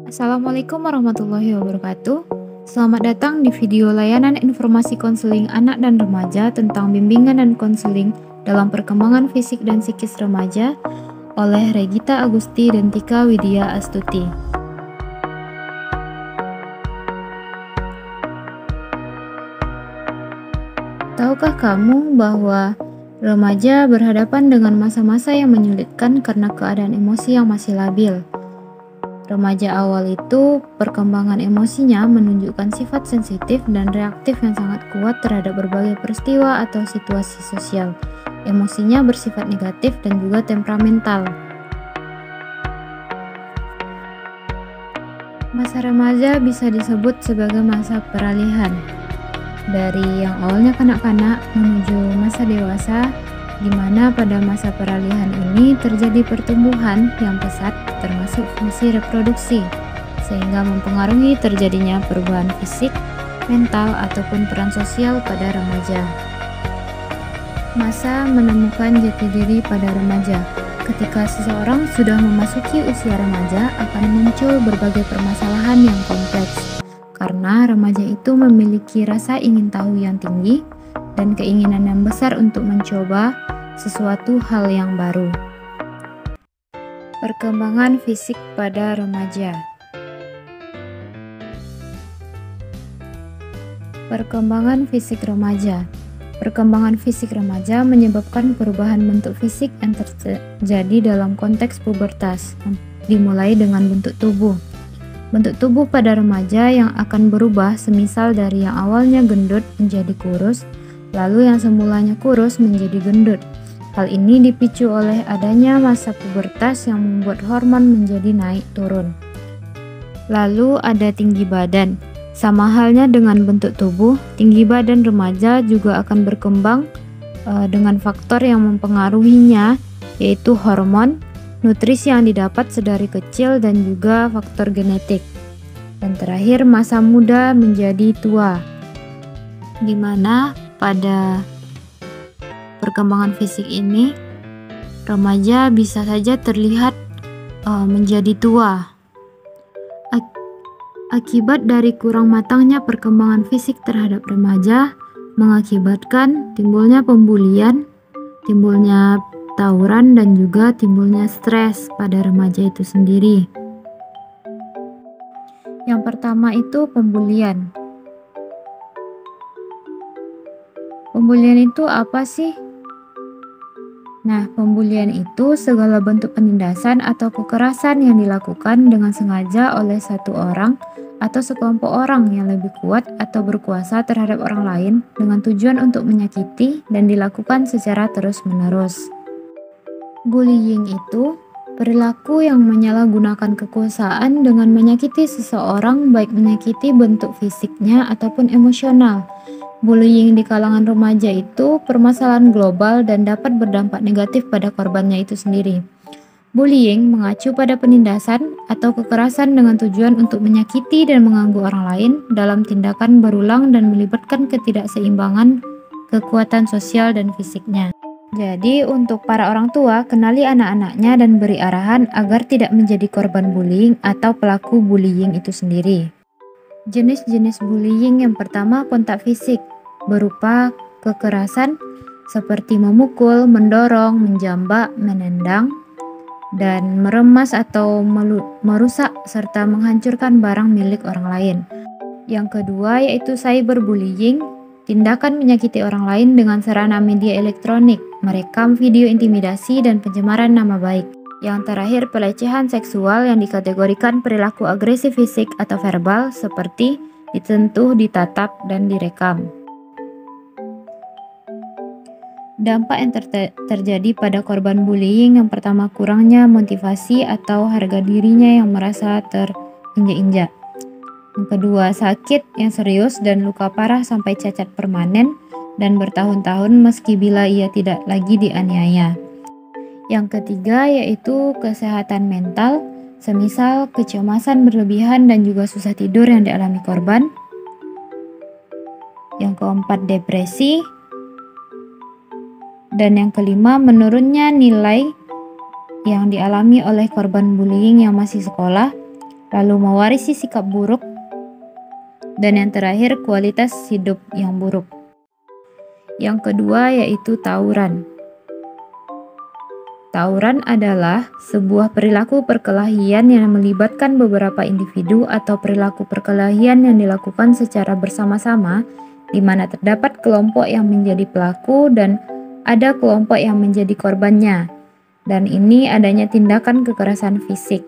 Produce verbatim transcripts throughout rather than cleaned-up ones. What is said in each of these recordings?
Assalamualaikum warahmatullahi wabarakatuh. Selamat datang di video layanan informasi konseling anak dan remaja tentang bimbingan dan konseling dalam perkembangan fisik dan psikis remaja oleh Regita Agusti dan Tika Widya Astuti. Tahukah kamu bahwa remaja berhadapan dengan masa-masa yang menyulitkan karena keadaan emosi yang masih labil? Remaja awal itu, perkembangan emosinya menunjukkan sifat sensitif dan reaktif yang sangat kuat terhadap berbagai peristiwa atau situasi sosial. Emosinya bersifat negatif dan juga temperamental. Masa remaja bisa disebut sebagai masa peralihan. Dari yang awalnya kanak-kanak menuju masa dewasa, di mana pada masa peralihan ini terjadi pertumbuhan yang pesat termasuk fungsi reproduksi, sehingga mempengaruhi terjadinya perubahan fisik, mental, ataupun peran sosial pada remaja. Masa menemukan jati diri pada remaja. Ketika seseorang sudah memasuki usia remaja, akan muncul berbagai permasalahan yang kompleks, karena remaja itu memiliki rasa ingin tahu yang tinggi dan keinginan yang besar untuk mencoba sesuatu hal yang baru. Perkembangan fisik pada remaja. Perkembangan fisik remaja. Perkembangan fisik remaja menyebabkan perubahan bentuk fisik yang terjadi dalam konteks pubertas, dimulai dengan bentuk tubuh. Bentuk tubuh pada remaja yang akan berubah semisal dari yang awalnya gendut menjadi kurus, lalu yang semulanya kurus menjadi gendut. Hal ini dipicu oleh adanya masa pubertas yang membuat hormon menjadi naik turun. Lalu ada tinggi badan. Sama halnya dengan bentuk tubuh, tinggi badan remaja juga akan berkembang uh, dengan faktor yang mempengaruhinya, yaitu hormon, nutrisi yang didapat sedari kecil, dan juga faktor genetik. Dan terakhir, masa muda menjadi tua, di mana pada perkembangan fisik ini remaja bisa saja terlihat uh, menjadi tua. Ak- akibat dari kurang matangnya perkembangan fisik terhadap remaja mengakibatkan timbulnya pembulian, timbulnya tawuran, dan juga timbulnya stres pada remaja itu sendiri. Yang pertama itu pembulian. Pembulian itu apa sih? Nah, pembulian itu segala bentuk penindasan atau kekerasan yang dilakukan dengan sengaja oleh satu orang atau sekelompok orang yang lebih kuat atau berkuasa terhadap orang lain dengan tujuan untuk menyakiti dan dilakukan secara terus-menerus. Bullying itu perilaku yang menyalahgunakan kekuasaan dengan menyakiti seseorang, baik menyakiti bentuk fisiknya ataupun emosional. Bullying di kalangan remaja itu permasalahan global dan dapat berdampak negatif pada korbannya itu sendiri. Bullying mengacu pada penindasan atau kekerasan dengan tujuan untuk menyakiti dan mengganggu orang lain dalam tindakan berulang dan melibatkan ketidakseimbangan kekuatan sosial dan fisiknya. Jadi untuk para orang tua, kenali anak-anaknya dan beri arahan agar tidak menjadi korban bullying atau pelaku bullying itu sendiri. Jenis-jenis bullying yang pertama, kontak fisik, berupa kekerasan seperti memukul, mendorong, menjambak, menendang, dan meremas atau merusak serta menghancurkan barang milik orang lain. Yang kedua yaitu cyberbullying, tindakan menyakiti orang lain dengan sarana media elektronik, merekam video intimidasi dan pencemaran nama baik. Yang terakhir, pelecehan seksual yang dikategorikan perilaku agresif fisik atau verbal seperti disentuh, ditatap, dan direkam. Dampak yang ter- terjadi pada korban bullying yang pertama, kurangnya motivasi atau harga dirinya yang merasa terinjak-injak. Yang kedua, sakit yang serius dan luka parah sampai cacat permanen dan bertahun-tahun meski bila ia tidak lagi dianiaya. Yang ketiga yaitu kesehatan mental, semisal kecemasan berlebihan dan juga susah tidur yang dialami korban. Yang keempat, depresi. Dan yang kelima, menurunnya nilai yang dialami oleh korban bullying yang masih sekolah. lalu mewarisi sikap buruk, dan yang terakhir kualitas hidup yang buruk. Yang kedua yaitu tawuran. Tawuran adalah sebuah perilaku perkelahian yang melibatkan beberapa individu atau perilaku perkelahian yang dilakukan secara bersama-sama, di mana terdapat kelompok yang menjadi pelaku dan ada kelompok yang menjadi korbannya, dan ini adanya tindakan kekerasan fisik.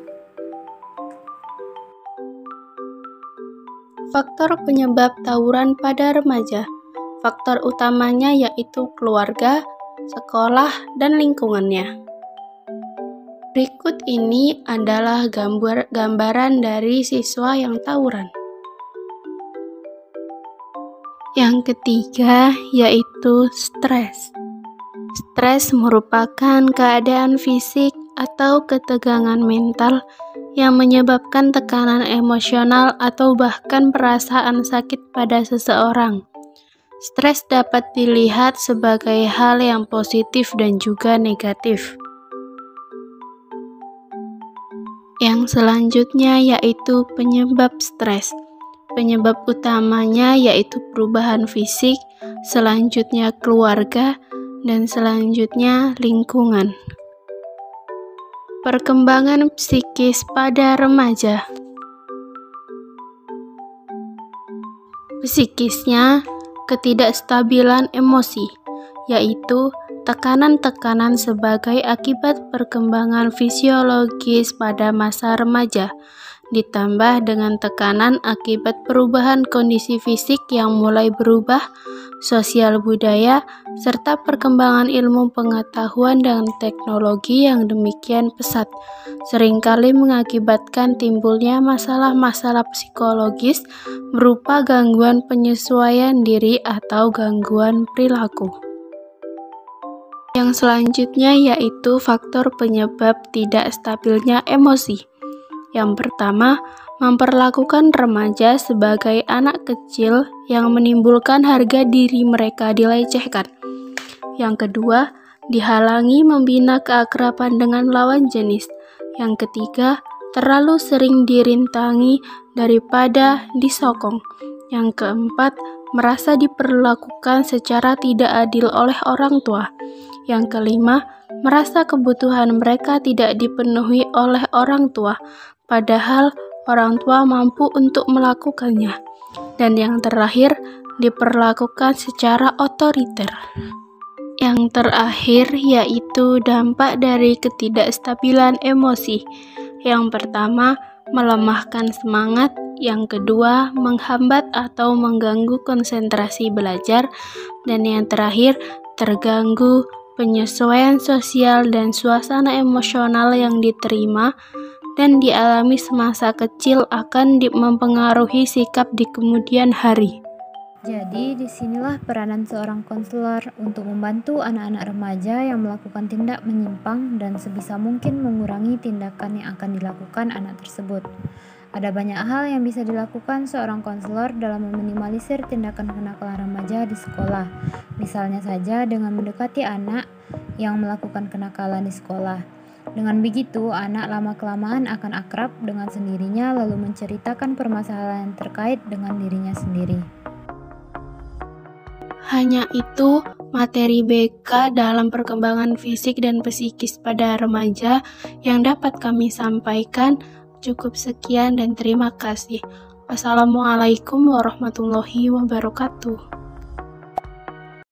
Faktor penyebab tawuran pada remaja. Faktor utamanya yaitu keluarga, sekolah, dan lingkungannya. Berikut ini adalah gambar, gambaran dari siswa yang tawuran. Yang ketiga yaitu stres. Stres merupakan keadaan fisik atau ketegangan mental yang menyebabkan tekanan emosional atau bahkan perasaan sakit pada seseorang. Stres dapat dilihat sebagai hal yang positif dan juga negatif. Yang selanjutnya yaitu penyebab stres. Penyebab utamanya yaitu perubahan fisik, selanjutnya keluarga, dan selanjutnya lingkungan. Perkembangan psikis pada remaja. Psikisnya, ketidakstabilan emosi, yaitu tekanan-tekanan sebagai akibat perkembangan fisiologis pada masa remaja, ditambah dengan tekanan akibat perubahan kondisi fisik yang mulai berubah, sosial budaya, serta perkembangan ilmu pengetahuan dan teknologi yang demikian pesat, seringkali mengakibatkan timbulnya masalah-masalah psikologis berupa gangguan penyesuaian diri atau gangguan perilaku. Yang selanjutnya yaitu faktor penyebab tidak stabilnya emosi. Yang pertama, memperlakukan remaja sebagai anak kecil yang menimbulkan harga diri mereka dilecehkan. Yang kedua, dihalangi membina keakraban dengan lawan jenis. Yang ketiga, terlalu sering dirintangi daripada disokong. Yang keempat, merasa diperlakukan secara tidak adil oleh orang tua. Yang kelima, merasa kebutuhan mereka tidak dipenuhi oleh orang tua, padahal orang tua mampu untuk melakukannya. Dan yang terakhir, diperlakukan secara otoriter. Yang terakhir yaitu dampak dari ketidakstabilan emosi. Yang pertama, melemahkan semangat. Yang kedua, menghambat atau mengganggu konsentrasi belajar. Dan yang terakhir, terganggu penyesuaian sosial dan suasana emosional yang diterima dan dialami semasa kecil akan mempengaruhi sikap di kemudian hari. Jadi, disinilah peranan seorang konselor untuk membantu anak-anak remaja yang melakukan tindak menyimpang dan sebisa mungkin mengurangi tindakan yang akan dilakukan anak tersebut. Ada banyak hal yang bisa dilakukan seorang konselor dalam meminimalisir tindakan kenakalan remaja di sekolah. Misalnya saja dengan mendekati anak yang melakukan kenakalan di sekolah. Dengan begitu, anak lama-kelamaan akan akrab dengan sendirinya lalu menceritakan permasalahan terkait dengan dirinya sendiri. Hanya itu, materi B K dalam perkembangan fisik dan psikis pada remaja yang dapat kami sampaikan. Cukup sekian dan terima kasih. Wassalamualaikum warahmatullahi wabarakatuh.